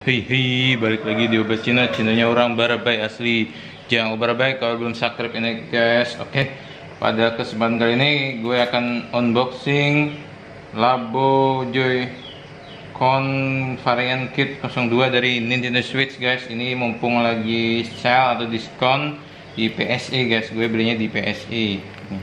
Hei, balik lagi di Obas Cina, Cinanya orang Barabai asli. Jangan Barabai kalau belum subscribe ini guys. Oke, pada kesempatan kali ini gue akan unboxing Labo Joy-Con varian kit 02 dari Nintendo Switch guys. Ini mumpung lagi sale atau diskon di PSI guys. Gue belinya di PSI.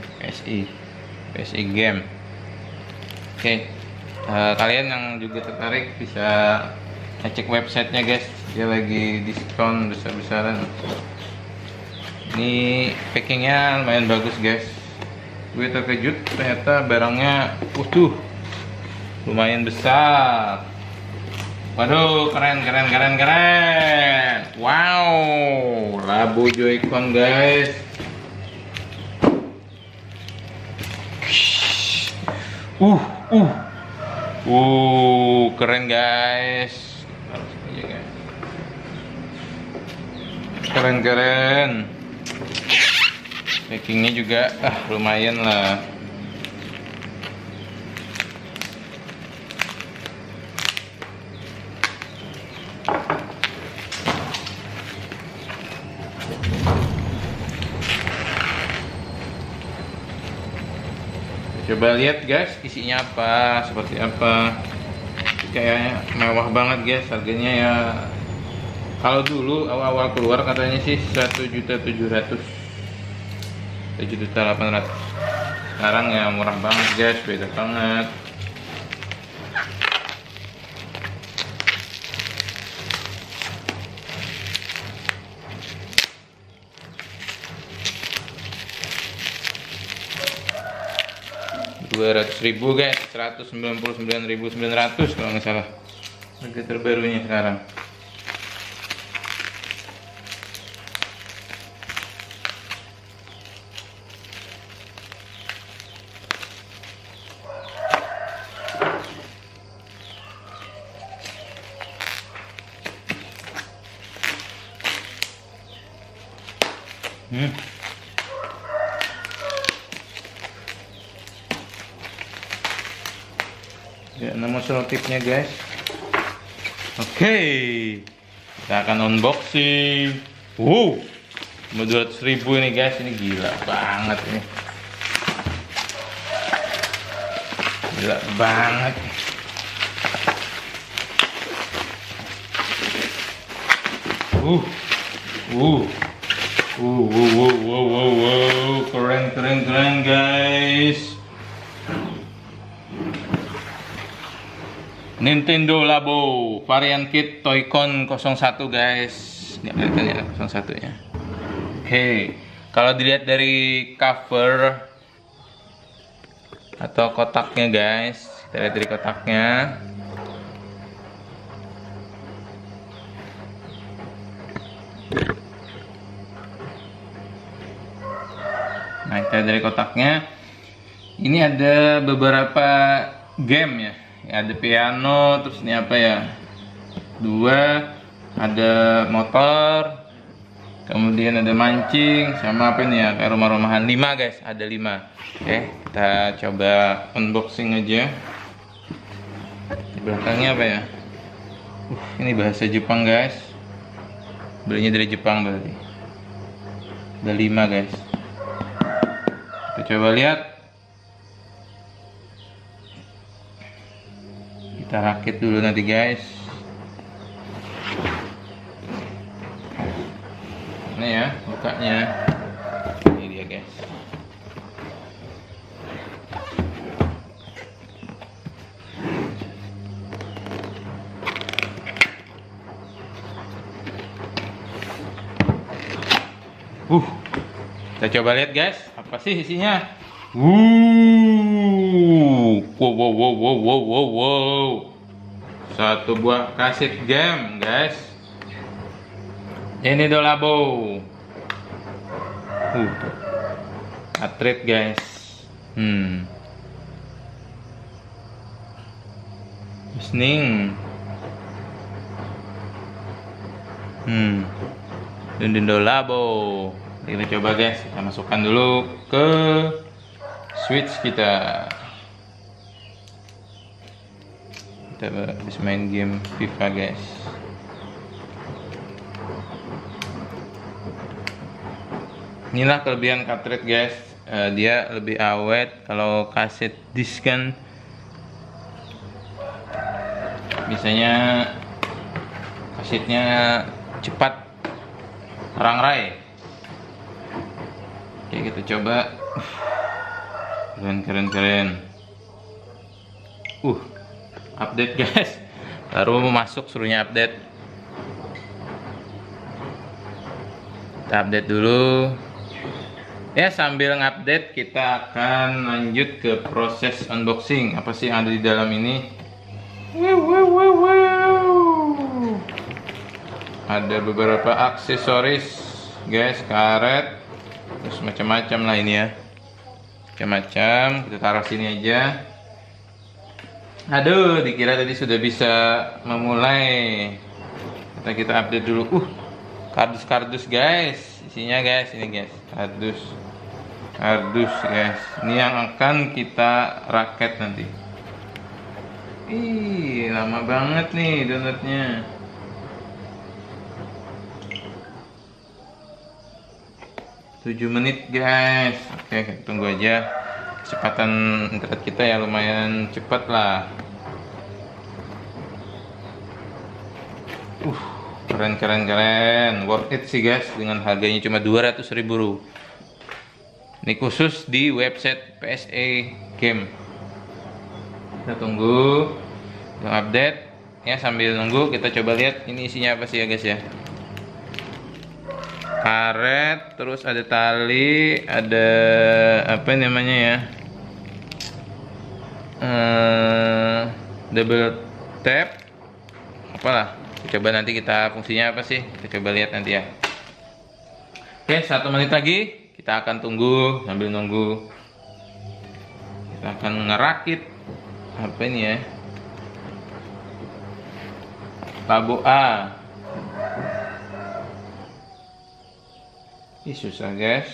PSI game. Oke, kalian yang juga tertarik bisa cek websitenya guys, dia lagi diskon besar-besaran. Ini packingnya lumayan bagus guys, gue terkejut ternyata barangnya lumayan besar. Waduh, keren. Wow, Labo Joy-Con guys. Keren guys. Keren. Packingnya juga lumayan lah. Coba lihat guys isinya apa, seperti apa. Kayaknya mewah banget guys, harganya ya. Kalau dulu awal-awal keluar katanya sih 1.700.000, 1.800.000. Sekarang ya murah banget guys, beda banget. Rp200.000 guys, 199.900 kalau nggak salah harga terbarunya sekarang. Ya, nama selotipnya guys. Oke, kita akan unboxing. Cuma 200.000 ini guys, ini gila banget ini. Gila banget. Keren guys. Nintendo Labo varian kit Toy-Con 01 guys. Nggak kelihatan ya 01 nya. Oke, kalau dilihat dari cover atau kotaknya guys, kita lihat dari kotaknya. Nah, kita lihat dari kotaknya. Ini ada beberapa game ya. Ada piano, terus ini apa ya? 2, ada motor, kemudian ada mancing, sama apa ini ya? Kayak rumah-rumahan. 5 guys, ada 5. Oke, kita coba unboxing aja. Di belakangnya apa ya? Ini bahasa Jepang guys. Belinya dari Jepang berarti. Ada 5 guys. Kita coba lihat. Kita rakit dulu nanti guys. Ini ya bukanya. Ini dia guys. Kita coba lihat guys, apa sih isinya? Wow. Satu buah kaset game guys. Ini do Labo. Atret guys. Listening. Nintendo Labo. Kita coba guys, kita masukkan dulu ke Switch kita. Kita habis main game FIFA guys. Inilah kelebihan cartridge guys. Dia lebih awet. Kalau kaset disk kan biasanya kasetnya cepat rangrai. Oke, kita coba. Keren. Update guys. Baru masuk suruhnya update. Kita update dulu. Ya, sambil ngupdate kita akan lanjut ke proses unboxing. Apa sih yang ada di dalam ini? Ada beberapa aksesoris guys, karet, terus macam-macam lah ini ya. Macam-macam, kita taruh sini aja. Aduh, dikira tadi sudah bisa memulai. Kita update dulu. Kardus guys, isinya guys, ini guys, kardus guys. Ini yang akan kita rakit nanti. Ih, lama banget nih donatnya. Tujuh menit guys. Oke, tunggu aja. Kecepatan internet kita ya lumayan cepat lah. Keren. Worth it sih guys, dengan harganya cuma 200.000. Ini khusus di website PSA Game. Kita tunggu yang update ya. Sambil nunggu kita coba lihat ini isinya apa sih ya guys ya. Karet, terus ada tali, ada apa namanya ya, double tap, apalah. Coba nanti kita fungsinya apa sih, kita coba lihat nanti ya. Oke, 1 menit lagi kita akan tunggu. Sambil nunggu kita akan ngerakit apa ini ya, Labo A. Ih, susah guys.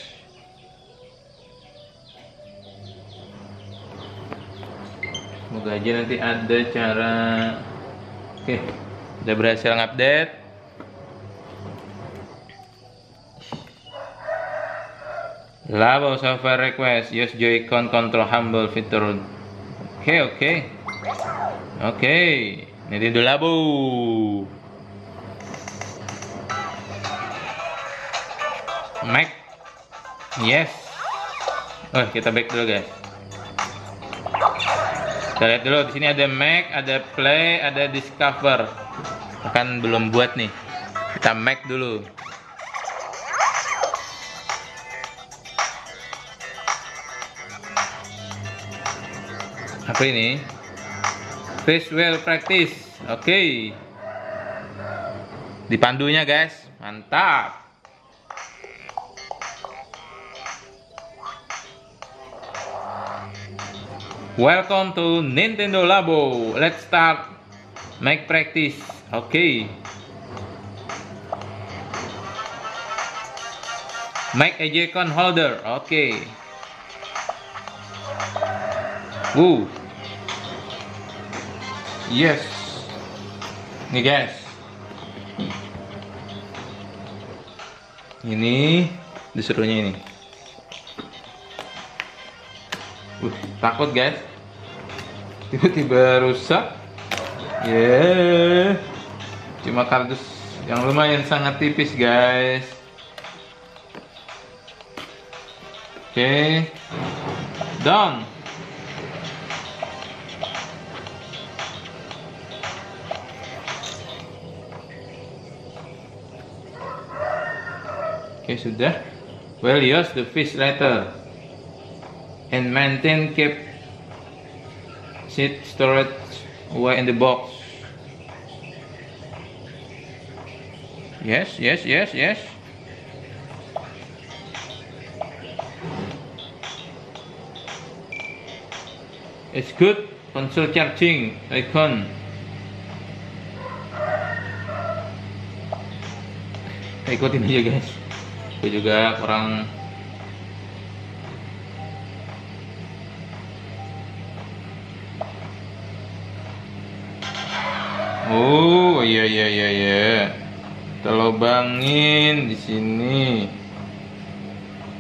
Semoga aja nanti ada cara. Oke, udah berhasil ngupdate. Labo software request, use Joy-Con control humble feature. Oke, ini dulu Labo. Mac, yes. Kita back dulu guys. Kita lihat dulu, di sini ada Mac, ada Play, ada Discover. Kan belum buat nih. Kita Mac dulu. Apa ini? Visual practice. Oke. Dipandunya guys, mantap. Welcome to Nintendo Labo. Let's start make practice. Okay. Make a Joy-Con holder. Okay. Yes. Nih guys. Ini disuruhnya ini. Takut guys, tiba-tiba rusak. Cuma kardus yang lumayan sangat tipis guys. Oke, done. Oke, sudah. Well, use the fish later and maintain keep seed storage away in the box. Yes. It's good. Console charging icon. Ikutin aja guys. Gue juga kurang. Oh iya. Kita lubangin di sini.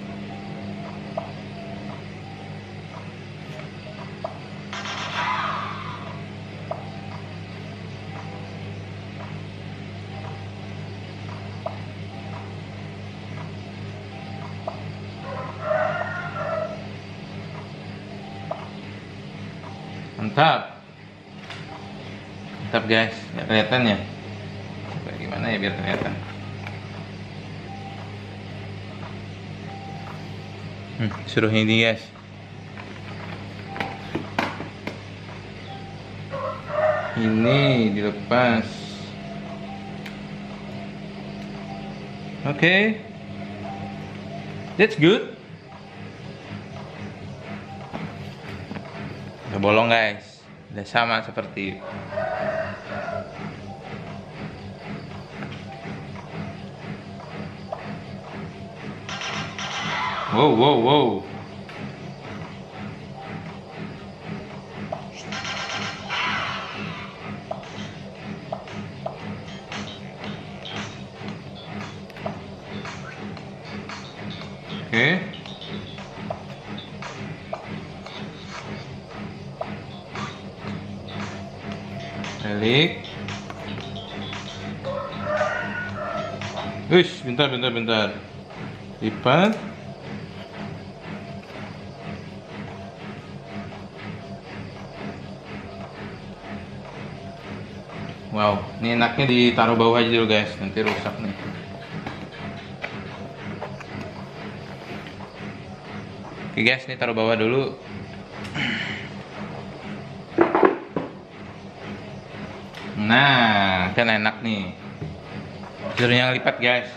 Mantap. Mantap guys, nggak kelihatan ya? Coba gimana ya biar kelihatan. Suruh ini guys. Ini dilepas. Oke. That's good. Udah bolong guys. Udah sama seperti wow. Oke. Balik. Bentar. Lipat. Wow, ini enaknya ditaruh bawah aja dulu guys, nanti rusak nih. Oke guys, ini taruh bawah dulu. Nah, kan enak nih. Suruh yang lipat guys.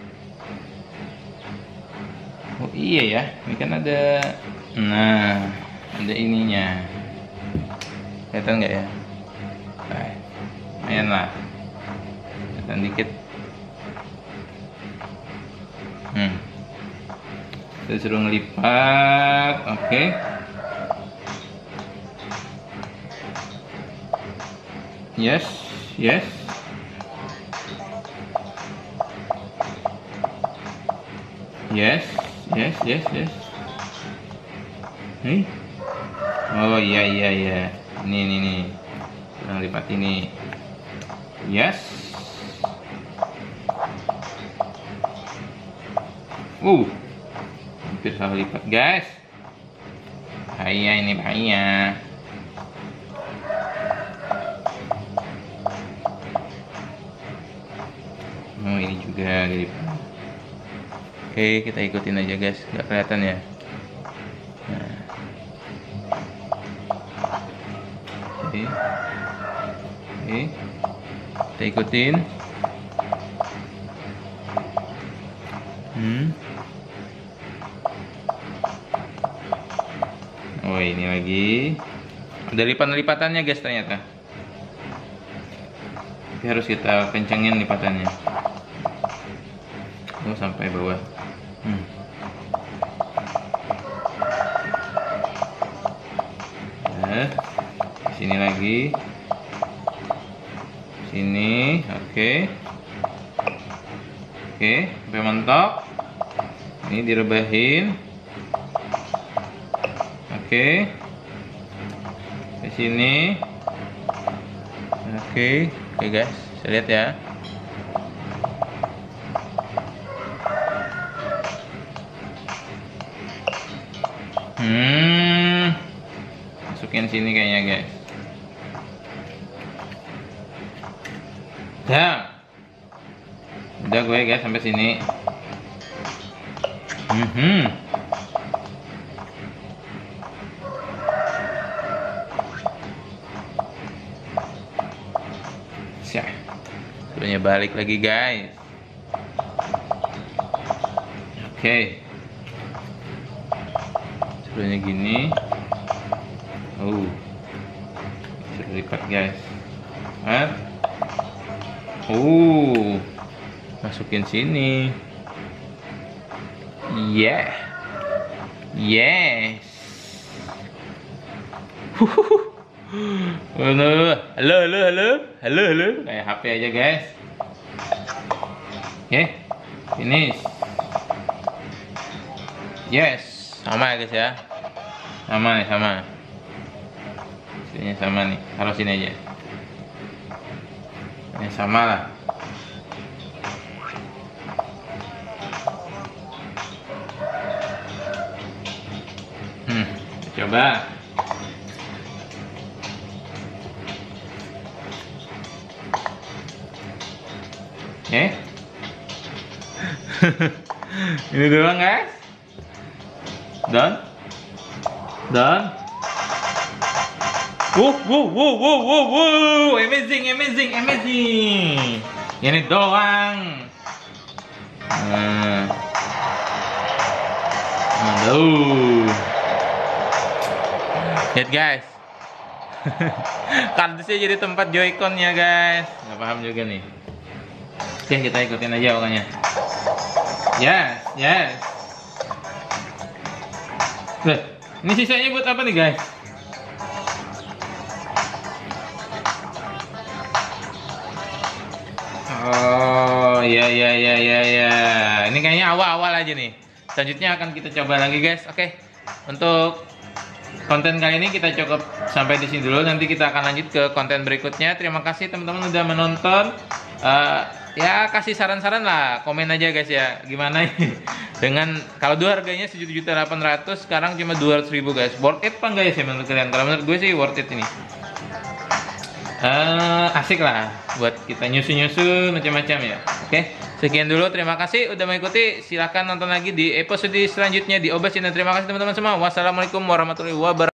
Oh iya ya, ini kan ada. Nah, ada ininya. Kelihatan nggak ya? Lumayan lah, kelihatan dikit. Kita suruh ngelipat. Oke. Yes. Nih. Oh iya. Nih. Suruh ngelipat ini. Yes. Hampir salah lipat guys. Bahaya. Oh ini juga dilipat. Oke, kita ikutin aja guys. Nggak kelihatan ya. Nah. Oke. Kita ikutin. Oh ini lagi. Ada lipat-lipatannya guys ternyata. Tapi harus kita kencengin lipatannya. Oh sampai bawah. Nah, sini lagi. Sini, oke, sampai mentok. Ini direbahin. Oke, ke sini. Oke guys, saya lihat ya. Masukin sini kayaknya guys. Udah gue guys sampai sini. Sebenarnya balik lagi guys. Oke. Sebenarnya gini. Sudah lipat guys. Masukin sini. Yes. Halo. Kayak HP aja guys. Oke, finish. Yes, sama ya guys ya. Sama. Sini sama nih. Taruh sini aja. Ini sama lah. Coba. Oke. Ini doang guys. Dan. Wow, amazing. Ini doang. Aduh. Lihat guys. Kardusnya jadi tempat Joy-Con-nya guys. Nggak paham juga nih. Oke, kita ikutin aja pokoknya. Yes. Loh, ini sisanya buat apa nih guys? Oh, ya. Ini kayaknya awal-awal aja nih. Selanjutnya akan kita coba lagi guys. Oke. Untuk konten kali ini kita cukup sampai di sini dulu. Nanti kita akan lanjut ke konten berikutnya. Terima kasih teman-teman udah menonton. Ya kasih saran-saran lah, komen aja guys ya. Gimana ini? Dengan kalau dua harganya 1.800.000, sekarang cuma 200.000 guys. Worth it apa enggak ya sih menurut kalian? Kalau menurut gue sih worth it ini. Asik lah buat kita nyusu macam-macam ya. Oke, sekian dulu, terima kasih udah mengikuti. Silahkan nonton lagi di episode selanjutnya di Obas Channel. Terima kasih teman-teman semua. Wassalamualaikum warahmatullahi wabarakatuh.